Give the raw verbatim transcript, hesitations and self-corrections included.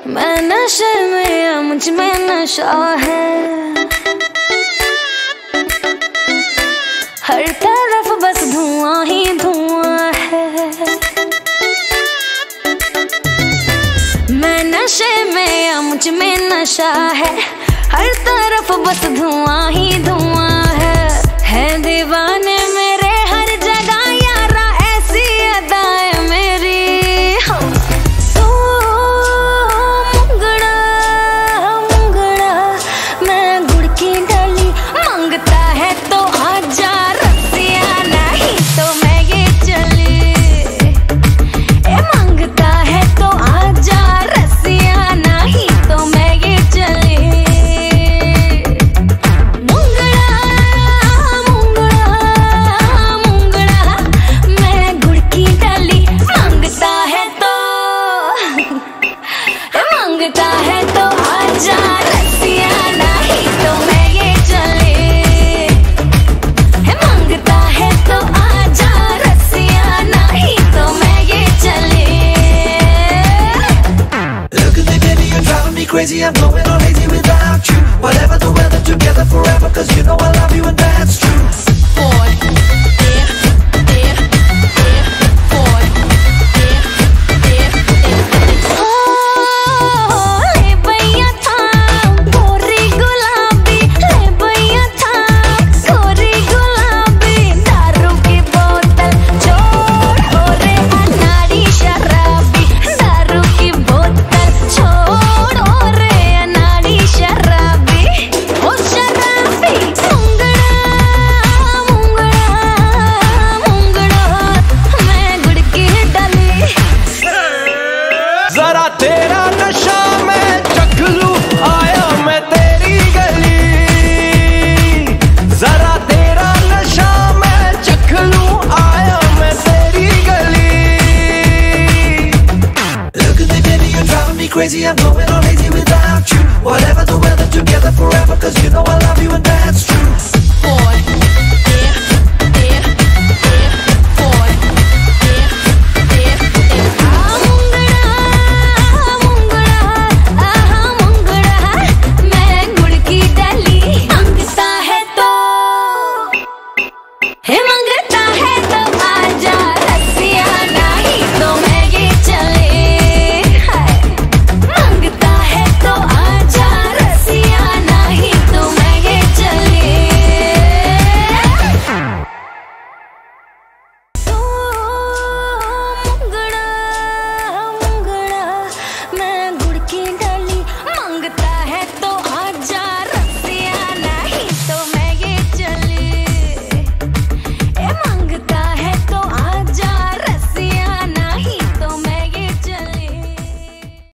मैं नशे में या मुझ में नशा है, हर तरफ बस धुआं ही धुआं है। मैं नशे में या मुझ में नशा है, हर तरफ बस धुआं ही धुआं है। है दीवाने मेरे हर जगह यारा ऐसी अदाएं मेरी हो। तो मुंगड़ा मुंगड़ा मैं गुड़ की डाली, मांगता है तो आजा रसिया, नहीं तो मैं ये चली। ए मांगता है तो आजा रसिया, नहीं तो मैं ये चली। मांगता है तो आजा रसिया, नहीं तो मैं ये चले। मांगता है तो आजा रसिया, नहीं तो मैं ये चले। Look at me baby, you're driving me crazy, I'm going all lazy without you. Whatever the weather, together forever, cause you know I love you and that's true. Boy. जरा तेरा नशा मैं चख लूं, आया मैं तेरी गली। जरा तेरा नशा मैं चख लूं, आया मैं तेरी गली। Look at me baby, you're driving me crazy, I'm going